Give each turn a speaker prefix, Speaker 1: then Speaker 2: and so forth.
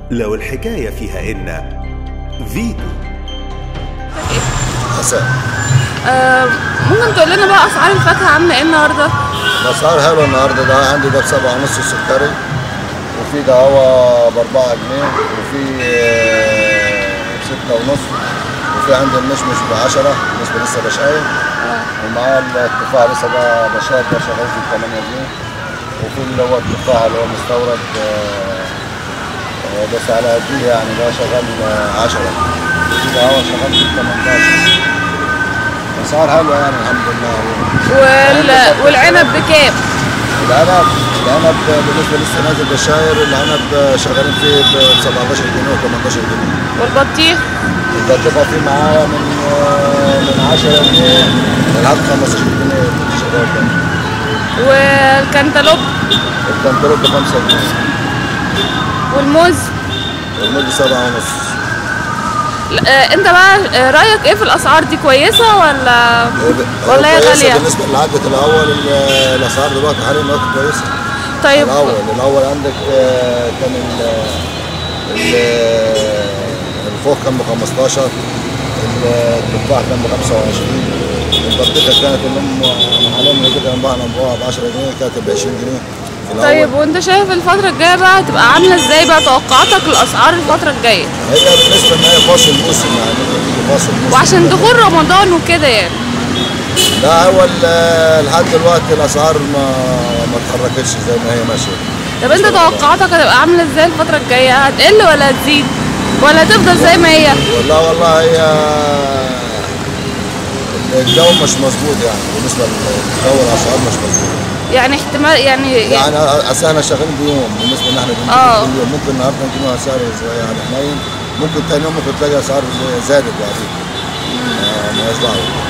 Speaker 1: لو الحكاية فيها إن فيتو.
Speaker 2: حسن،
Speaker 3: ممكن تقول لنا بقى اسعار الفاكهه عامله ايه النهارده؟
Speaker 2: الاسعار حلوه النهارده. ده عندي ده ب7.5 السكري، وفي ده هو ب4 جنيه، وفي ب6.5، وفي عندي المشمش ب10 بالنسبه لسه بشاير، ومعاه التفاح لسه ده بشاير ده شغال في 8 جنيه، وفي اللي هو التفاح اللي هو المستورد بس على قديه يعني ده شغال 10، وفي ده هو شغال في 18. اسعار حلوه يعني الحمد لله.
Speaker 3: والعنب بكام؟
Speaker 2: العنب بالنسبه لسه نازل بشاير، العنب شغالين فيه ب 17 جنيه و18 جنيه.
Speaker 3: والبطيخ؟
Speaker 2: البطيخه فيه معاه من 10 جنيه لحد 15 جنيه شغال ده.
Speaker 3: والكنتالوب؟
Speaker 2: الكنتالوب ب 5 جنيه.
Speaker 3: والموز؟
Speaker 2: الموز ب 7.5.
Speaker 3: انت بقى رايك ايه في الاسعار دي؟ كويسه ولا هي غاليه؟
Speaker 2: بالنسبه للعدة الاول الاسعار دلوقتي حاليا كويسه.
Speaker 3: طيب
Speaker 2: الاول عندك كان الفوق كان ب 15، التفاح كان ب 25، البطيخه كانت حاليا كده نبيعها ب 10 جنيه، كانت ب 20 جنيه.
Speaker 3: طيب وانت شايف الفترة الجاية بقى هتبقى عاملة ازاي بقى؟ توقعاتك للأسعار الفترة الجاية؟
Speaker 2: هي بالنسبة ان هي فاصل موسم، يعني بتيجي فاصل موسم،
Speaker 3: وعشان دخول رمضان وكده يعني.
Speaker 2: لا هو لحد دلوقتي الأسعار ما اتحركتش زي ما هي ماشية.
Speaker 3: طب انت توقعاتك هتبقى عاملة ازاي الفترة الجاية؟ هتقل ولا هتزيد؟ ولا هتفضل زي ما هي؟
Speaker 2: والله هي الجو مش مظبوط، يعني بالنسبة للجو الأسعار مش مظبوط.
Speaker 3: يعني احتمال يعني
Speaker 2: اصل احنا شغالين بيوم، بالنسبه ان احنا بنجيب كل يوم، ممكن النهارده نجيب سعر يعني حنين، ممكن تاني يوم ممكن تلاقي اسعار زادت يعني. مالهاش دعوه.